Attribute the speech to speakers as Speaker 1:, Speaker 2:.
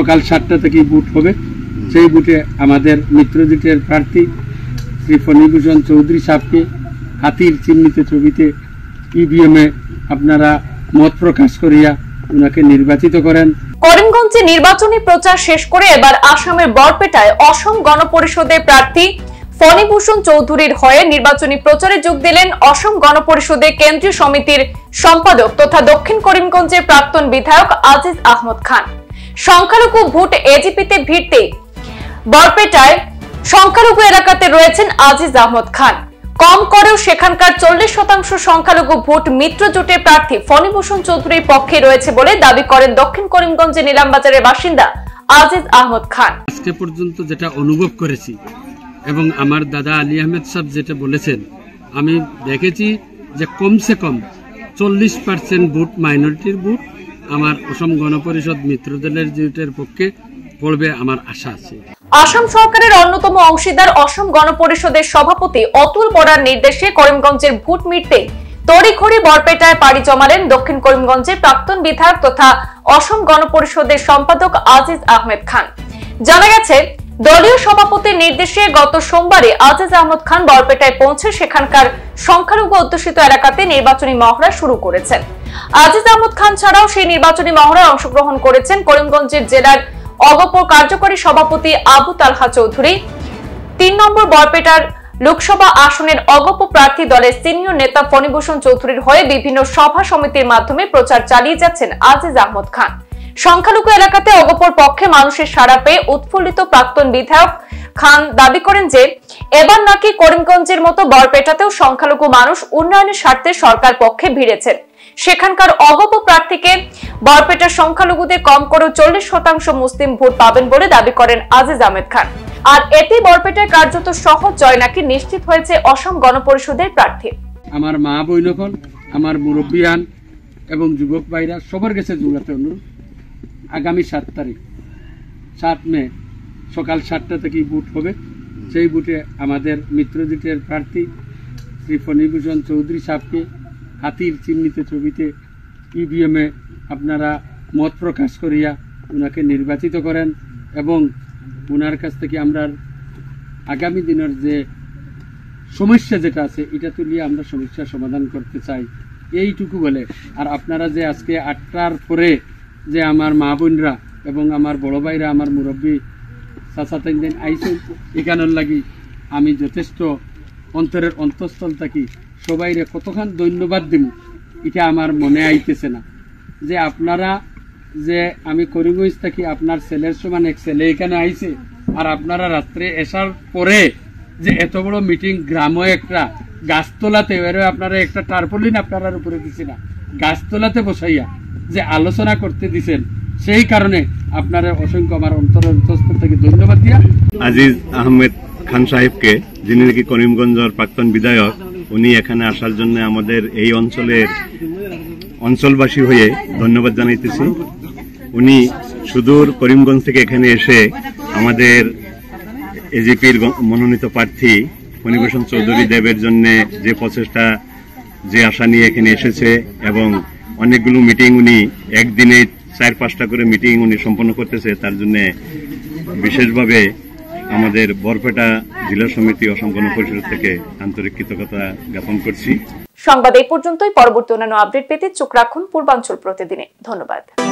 Speaker 1: সকাল 7টা থেকে ভোট হবে। সেই ভোটে আমাদের মিত্রজোটের প্রার্থী শ্রী ফণীভূষণ চৌধুরী সাহেবকে হাতির চিহ্নিত ছবিতে ইভিএমে আপনারা মত প্রকাশ করিয়া উনাকে নির্বাচিত করেন।
Speaker 2: করিমগঞ্জে নির্বাচনী প্রচার শেষ করে এবার আসামের বরপেটায় অসম গণপরিষদের প্রার্থী ফণীভূষণ চৌধুরীর হয়ে নির্বাচনী প্রচারে যোগ দিলেন অসম গণপরিষদের কেন্দ্রীয় সমিতির সম্পাদক তথা দক্ষিণ করিমগঞ্জের প্রাক্তন বিধায়ক আজিজ আহমদ খান। সংখ্যালঘু ভোট এজিপিতে ভিড়তে বরপেটায় সংখ্যালঘু এলাকাতে রয়েছেন আজিজ আহমদ খান। কম করেও সেখানকার 40% সংখ্যালঘু ভোট মিত্রজোটের প্রার্থী ফণীভূষণ চৌধুরীর পক্ষে রয়েছে বলে দাবি করেন দক্ষিণ করিমগঞ্জের নিলামবাজারের বাসিন্দা আজিজ আহমদ খান।
Speaker 1: আজকে পর্যন্ত যেটা অনুভব করেছি এবং আমার দাদা আলী আহমেদ সাহেব যেটা বলেছেন, আমি দেখেছি যে কমসে কম 40% ভোট মাইনরিটির ভোট আমার অসম গণপরিষদ মিত্রদলের জোটের পক্ষে পড়বে, আমার আশা আছে।
Speaker 2: আসাম সরকারের অন্যতম অংশীদার অসম গণপরিষদের সভাপতি অতুল বরার নির্দেশে করিমগঞ্জের ভোট মিটতে তড়িঘড়ি বরপেটায় পাড়ি জমালেন দক্ষিণ করিমগঞ্জের প্রাক্তন বিধায়ক তথা অসম গণপরিষদের সম্পাদক আজিজ আহমেদ খান। জানা গেছে, দলীয় সভাপতির নির্দেশে গত সোমবারে আজিজ আহমদ খান বরপেটায় পৌঁছে সেখানকার সংখ্যালঘু অধ্যুষিত এলাকাতে নির্বাচনী মহড়া শুরু করেছেন। আজিজ আহমদ খান ছাড়াও সেই নির্বাচনী মহড়ায় অংশগ্রহণ করেছেন করিমগঞ্জের জেলার অগপর কার্যকরী সভাপতি আবু তালহা চৌধুরী, 3 নম্বর বরপেটার লোকসভা আসনের অগপ প্রার্থী দলের সিনিয়র নেতা ফণীভূষণ চৌধুরীর হয়ে বিভিন্ন সভা সমিতির মাধ্যমে প্রচার চালিয়ে যাচ্ছেন আজিজ আহমদ খান। সংখ্যালঘু এলাকাতে অগপর পক্ষে মানুষের সাড়া পেয়ে উৎফুল্লিত প্রাক্তন বিধায়ক খান দাবি করেন যে এবার নাকি করিমগঞ্জের মতো বরপেটাতেও সংখ্যালঘু মানুষ উন্নয়নের স্বার্থে সরকার পক্ষে ভিড়েছেন। সেখানকার অগপ প্রার্থীকে বরপেটার সংখ্যালঘুদের কম করেও 40% মুসলিম ভোট পাবেন বলে দাবি করেন আজিজ আহমেদ খান। আর এতে বরপেটায় কার্যত সহজ জয় নাকি নিশ্চিত হয়েছে অসম গণপরিষদের প্রার্থী।
Speaker 1: আমার মা বইনখন, আমার মুরব্বিয়ান এবং যুবক ভাইরা সবার কাছে জোড়াতে অনুরোধ, আগামী 7 তারিখ 7 মে সকাল 7টা থেকে ভোট হবে। সেই ভোটে আমাদের মিত্রজোটের প্রার্থী শ্রী ফণীভূষণ চৌধুরী সাহেবকে হাতির চিহ্নিত ছবিতে ইভিএমে আপনারা মত প্রকাশ করিয়া উনাকে নির্বাচিত করেন এবং উনার কাছ থেকে আমরা আগামী দিনের যে সমস্যা যেটা আছে এটা তুলিয়ে আমরা সমস্যার সমাধান করতে চাই, এইটুকু বলে। আর আপনারা যে আজকে 8টার পরে যে আমার মা বোনরা এবং আমার বড় ভাইরা, আমার মুরব্বী চাচাতেন আইসেন, এখানের লাগি আমি যথেষ্ট অন্তরের অন্তঃস্থল থাকি সবাইরে কতখান ধন্যবাদ দিব এটা আমার মনে আইতেছে না। যে আপনারা যে আমি করিমগঞ্জ থাকি, আপনার ছেলের সমান এক ছেলে এখানে আইছে, আর আপনারা রাত্রে আসার পরে যে এত বড় মিটিং গ্রামে একটা গাছতলাতে, আপনারা একটা টার্পলিন আপনার উপরে দিছে না, গাছতলাতে বসাইয়া যে আলোচনা করতে দিছেন, সেই কারণে আপনারা অসংখ্য আমার অন্তরের অন্তঃস্থল থেকে ধন্যবাদ দিয়া
Speaker 3: আজিজ আহমেদ খান সাহেবকে, যিনি নাকি করিমগঞ্জের প্রাক্তন বিধায়ক, উনি এখানে আসার জন্য আমাদের এই অঞ্চলের অঞ্চলবাসী হয়ে ধন্যবাদ জানাইতেছি। উনি সুদূর করিমগঞ্জ থেকে এখানে এসে আমাদের এজিপির মনোনীত প্রার্থী ফণীভূষণ চৌধুরী দেবের জন্য যে প্রচেষ্টা, যে আশা নিয়ে এখানে এসেছে এবং অনেকগুলো মিটিং উনি একদিনে 4-5টা করে মিটিং উনি সম্পন্ন করতেছে, তার জন্য বিশেষভাবে আমাদের বরপেটা জেলা সমিতি অসম গণপরিষদ থেকে আন্তরিক কৃতজ্ঞতা জ্ঞাপন করছি।
Speaker 2: সংবাদ এই পর্যন্তই। পরবর্তী অন্যান্য আপডেট পেতে চোখ রাখুন পূর্বাঞ্চল প্রতিদিনে। ধন্যবাদ।